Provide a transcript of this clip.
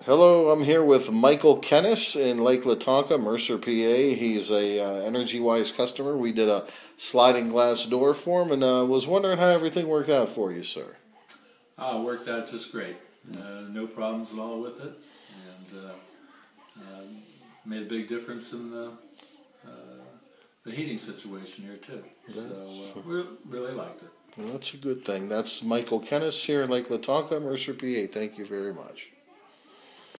Hello, I'm here with Michael Kennis in Lake Latonka, Mercer, PA. He's a Energy-Wise customer. We did a sliding glass door for him, and was wondering how everything worked out for you, sir. Worked out just great. No problems at all with it, and made a big difference in the heating situation here too. So we really liked it. Well, that's a good thing. That's Michael Kennis here in Lake Latonka, Mercer, PA. Thank you very much.